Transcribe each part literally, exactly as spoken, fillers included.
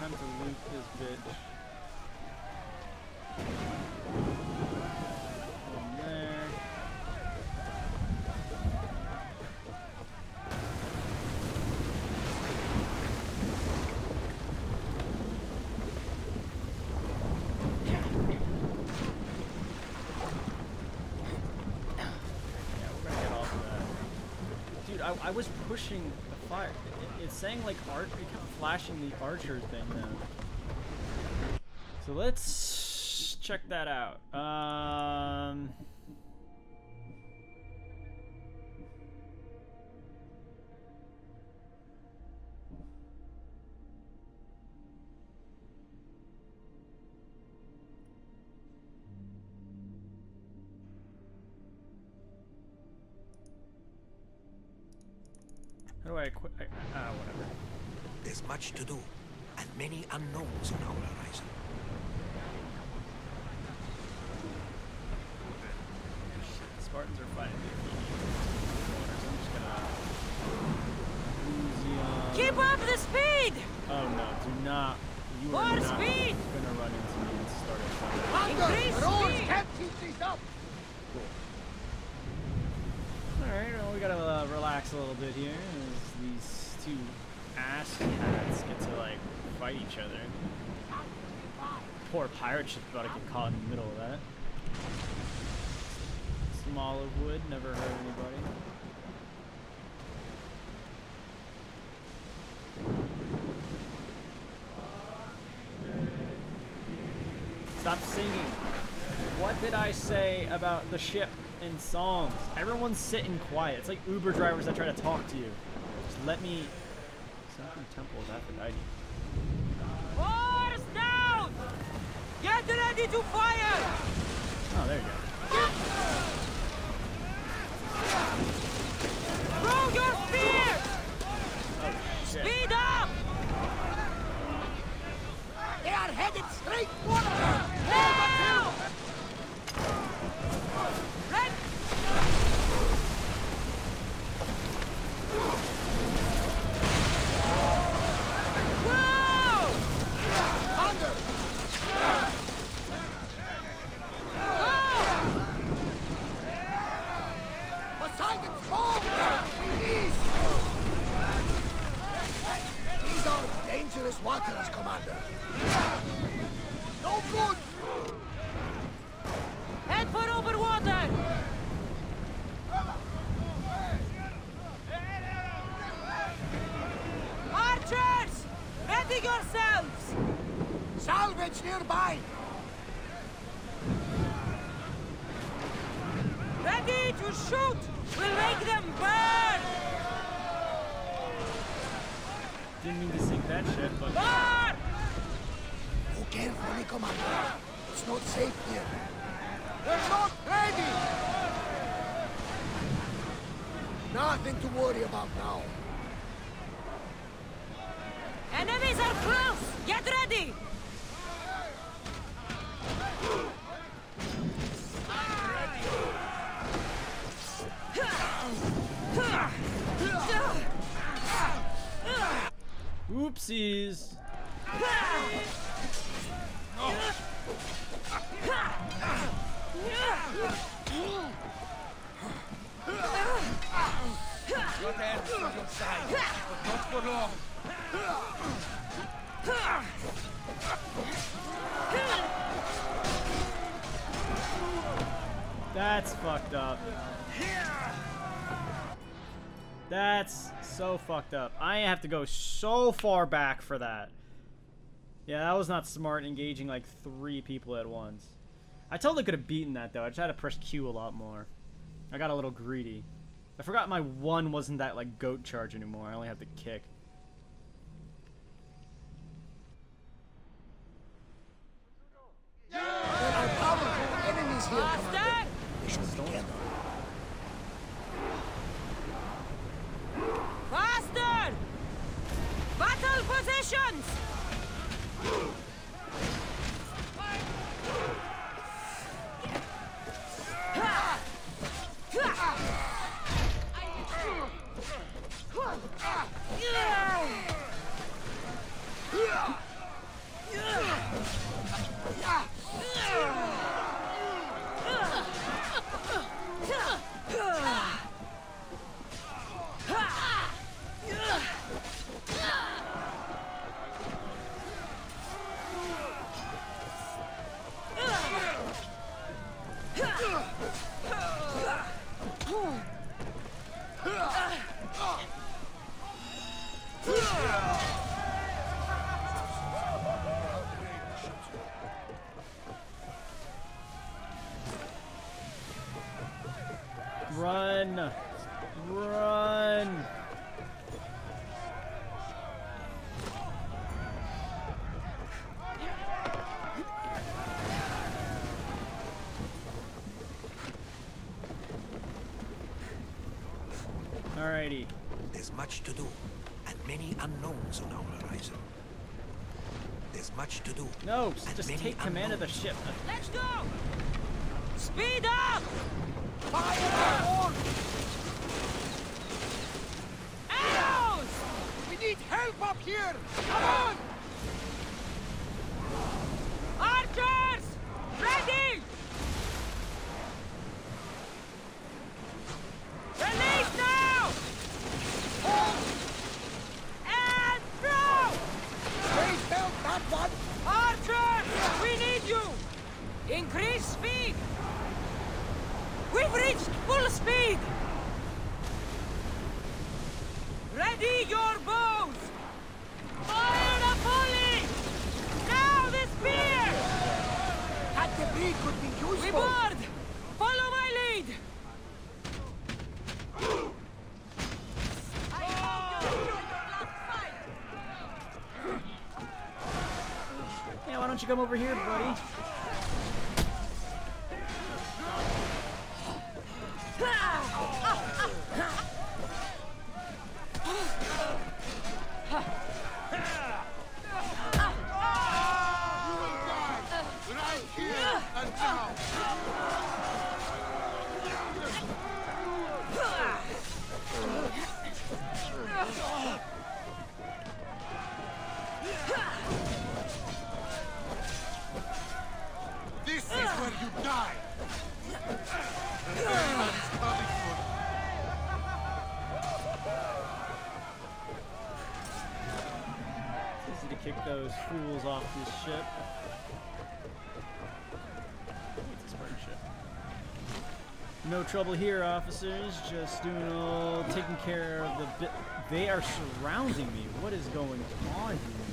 time to loot this bitch. One there. I, I was pushing the fire. It, it's saying like art. It kept flashing the archer thing now. So let's check that out. Um. How do I quit? Ah, uh, whatever. There's much to do, and many unknowns on our horizon. The Spartans are fighting the Athenians. I'm just gonna. Keep up the speed! Oh no! Do not. You More are not speed! gonna run into me and start a fight. Increase speed! Can't keep these up! Alright, well, we gotta uh, relax a little bit here as these two ass cats get to, like, fight each other. Poor pirate ship's about to get caught in the middle of that. Small of wood, never hurt anybody. Stop singing. What did I say about the ship in songs? Everyone's sitting quiet. It's like Uber drivers that try to talk to you. Just let me... Something Temple of Aphrodite. Force down! Get ready to fire! Oh, there you go. Throw your spear! Oh, shit. Speed up! They are headed straight for us! Now! Red! Whoa! Thunder! Poseidon's fall! Please! These are dangerous waters, Commander. No good! Head for over water! Archers! Ready yourselves! Salvage nearby! Ready to shoot! We'll make them burn! Didn't mean to sink that ship, but... Burn! Go carefully, Commander. It's not safe here. They're not ready! Nothing to worry about now. Enemies are close! Get ready! Oopsies! Your hands on your side, but not for long. That's fucked up. That's so fucked up. I have to go so far back for that. Yeah, that was not smart, engaging like three people at once. I totally could have beaten that though. I just had to press Q a lot more. I got a little greedy. I forgot my one wasn't that like goat charge anymore. I only have to kick. There are powerful enemies here, Commander. Faster! We should be careful. Faster! Battle positions! Run! Run! Alrighty. There's much to do, and many unknowns on our horizon. There's much to do. No, and just many take command of the unknowns. ship. Let's go! Speed up! Fire on! Arrows! We need help up here! Come on! Archers! Ready! Release now! Hold! And throw! Stay belt that one! Archers! We need you! Increase speed! We've reached full speed! Ready your bows! Fire the volley! Now the spear! That debris could be useful! We board! Follow my lead! I hope you enjoyed your last fight! Yeah, why don't you come over here, buddy? Right here and now. This is where you die. The ferryman is coming for you. Easy to kick those fools off this ship. It's a Spartan ship. No trouble here, officers. Just doing all, taking care of the bit. They are surrounding me. What is going on here?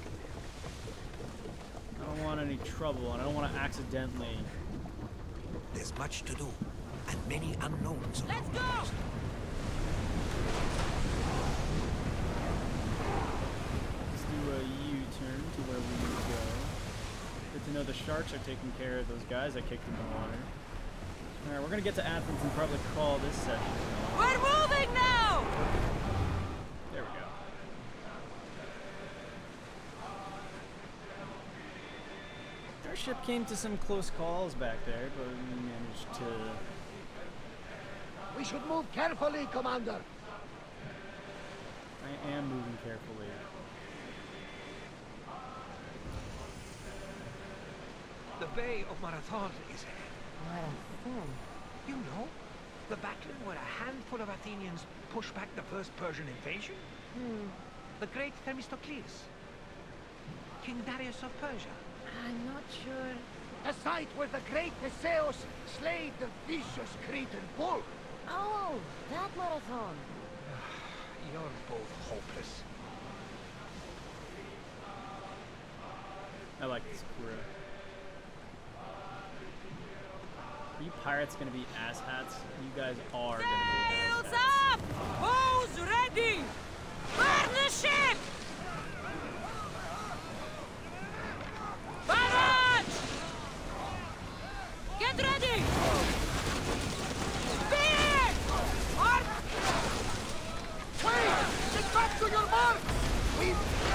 I don't want any trouble, and I don't want to accidentally. There's much to do, and many unknowns on Let's our go! horizon. Let's do a U-turn to where we need to go. Good to know the sharks are taking care of those guys I kicked in the water. Alright, we're gonna get to Athens and probably call this session. We're moving now! There we go. Our ship came to some close calls back there, but we managed to... We should move carefully, Commander! I am moving carefully. The Bay of Marathon is ahead. Marathon? You know, the battle where a handful of Athenians pushed back the first Persian invasion? Hmm. The great Themistocles. King Darius of Persia. I'm not sure. The site where the great Theseus slayed the vicious Cretan bull! Oh, that marathon. You're both hopeless. I like this crew. Are you pirates gonna be asshats? You guys are gonna be Sails asshats. up! Bows ready! Burn the ship! Barrage! Get ready! Spear! Arch! Wait! Get back to your mark! We...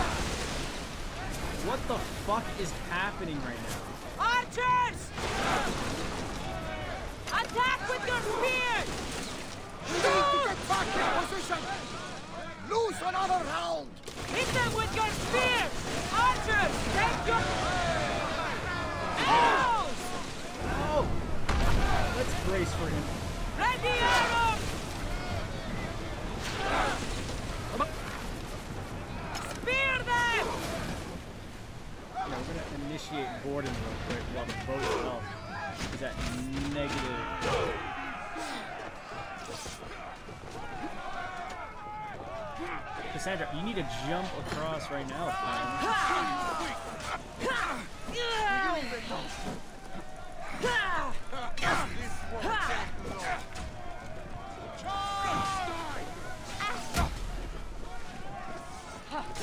What the fuck is happening right now? Archers! Attack with your spears! We need to get back in position! Lose another round! Hit them with your spears! Archers, take your arrows! Oh! Let's brace for him. Ready arrows! Spear them! Yeah, we're gonna initiate boarding real quick while the boat itself is at negative. Cassandra, you need to jump across right now, friend.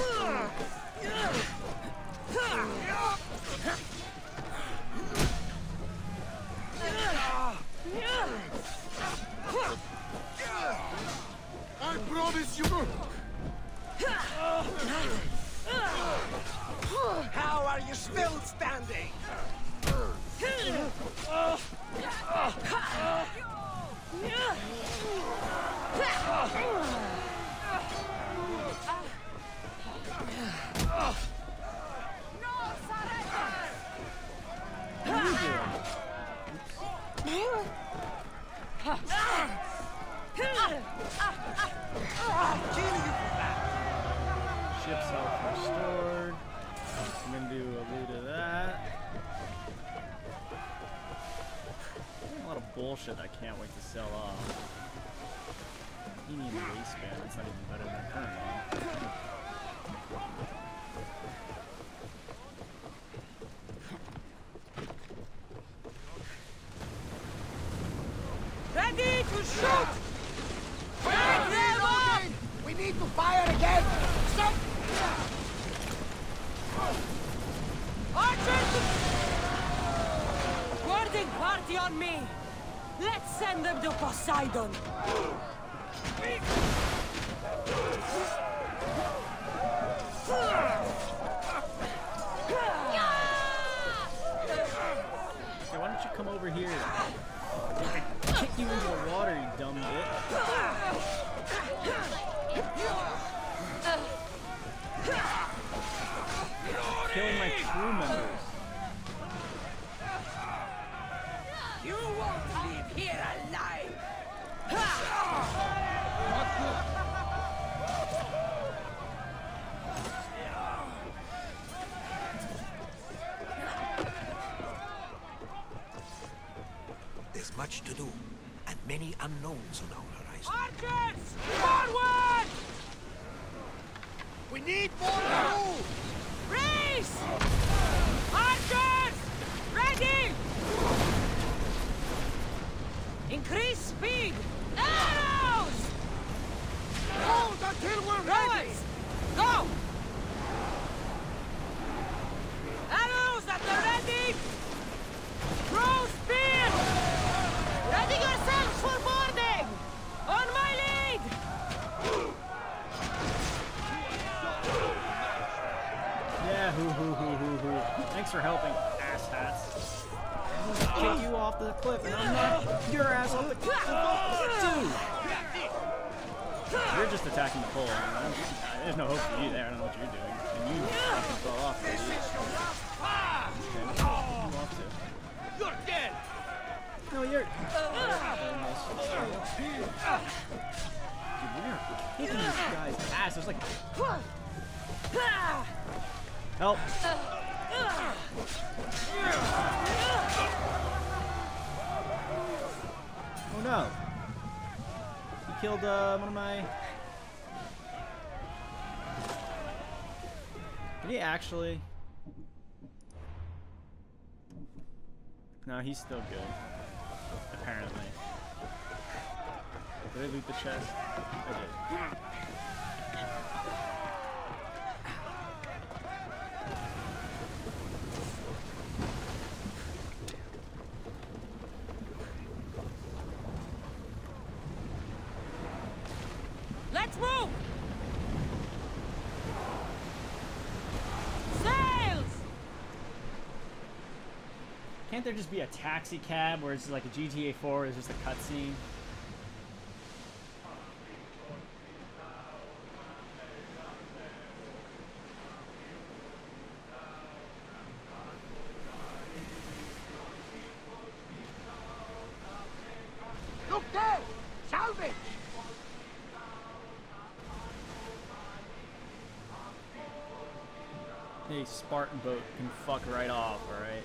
I promise you. How are you still standing? Ship's health restored. I'm gonna do a loot of that. A lot of bullshit I can't wait to sell off. Union waistband, that's not even better than the current one. Ready to shoot! Break them up! We need to fire again! Stop! Archers! Boarding party on me! Let's send them to Poseidon! Hey, why don't you come over here? Kick you into the water, you dumb bit. Killing my crew members. You won't leave here alive! There's much to do, and many unknowns on our horizon. Archers! Forward! We need more crew! Race! Archers! Ready! Increase speed! Arrows! Hold until we're ready! Rowers! Go! Arrows at the ready! Throw spear! Ready yourselves for boarding! On my lead! Yeah, hoo hoo hoo hoo hoo. Thanks for helping, asshats. I'll kick you off the cliff and I'm not your ass off the cliff. Dude! You're just attacking the pole. I mean, there's no hope for you there. I don't know what you're doing. And you fucking fell off. This is your last you off to. You're dead. No, you're. Dude, we're kicking this guy's ass. There's like. Help! Oh no! He killed uh, one of my. Did he actually? No, he's still good. Apparently. Did I loot the chest? I did. Let's move! Sails! Can't there just be a taxi cab where it's like a G T A four, it's just a cutscene? Look there! Salvage! Hey, Spartan boat can fuck right off, alright?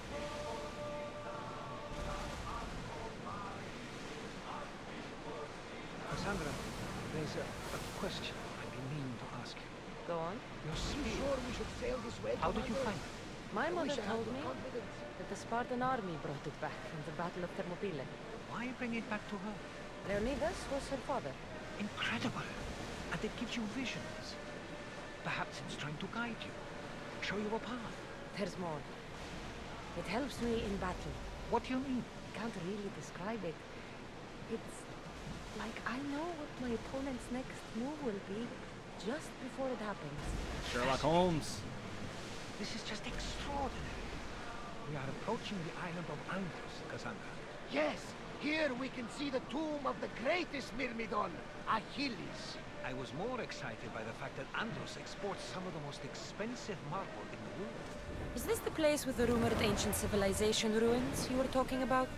Cassandra, there's a, a question I've been meaning to ask you. Go on. Your You spear, sure we should sail this way? how did you Commander? find it? My I mother wish I had told your me confidence. that the Spartan army brought it back from the Battle of Thermopylae. Why bring it back to her? Leonidas was her father. Incredible! And it gives you visions. Perhaps it's trying to guide you, show you a path. There's more. It helps me in battle. What do you mean? I can't really describe it. It's like I know what my opponent's next move will be just before it happens. Sherlock Holmes. This is just extraordinary. We are approaching the island of Andros, Cassandra. Yes, here we can see the tomb of the greatest Myrmidon, Achilles. I was more excited by the fact that Andros exports some of the most expensive marble in the world. Is this the place with the rumored ancient civilization ruins you were talking about?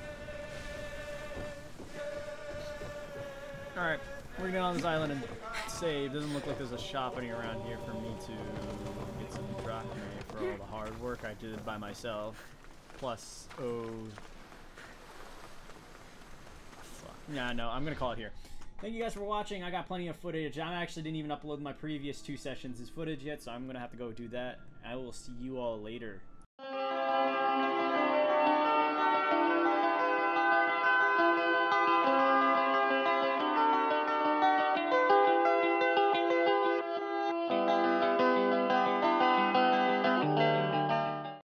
Alright, we're gonna get on this island and save. Doesn't look like there's a shop any around here for me to get some drachmae for all the hard work I did by myself. Plus, oh... fuck. Nah, no, I'm gonna call it here. Thank you guys for watching. I got plenty of footage. I actually didn't even upload my previous two sessions' footage yet, so I'm gonna have to go do that. I will see you all later.